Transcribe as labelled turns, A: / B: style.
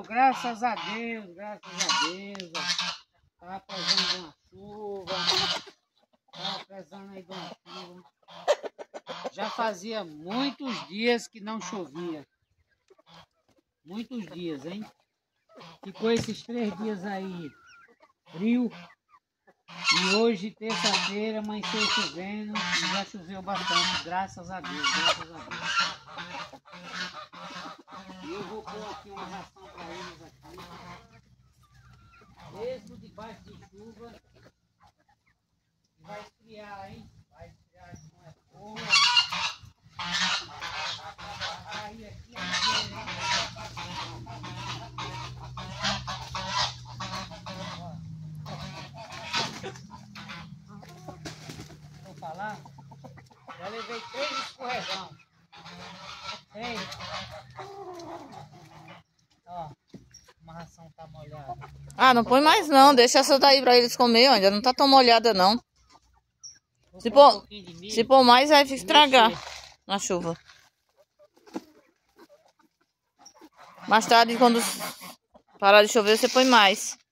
A: graças a Deus, ó. Tá precisando de uma chuva. Tá precisando aí de uma chuva. Já fazia muitos dias que não chovia. Muitos dias, hein? Ficou esses 3 dias aí frio. E hoje, terça-feira, amanheceu chovendo. E já choveu bastante, graças a Deus, graças a Deus. E eu vou pôr aqui uma ração para eles aqui. Mesmo debaixo de chuva. E vai esfriar, hein? Vai esfriar, não é boa. Aí aqui é vou falar, já levei 3 escorregão. 3. Ó, uma ração tá molhada.
B: Ah, não põe mais não, deixa essa daí pra eles comer, ainda não tá tão molhada não. Se pôr mais vai estragar na chuva. Mais tarde, quando parar de chover, você põe mais.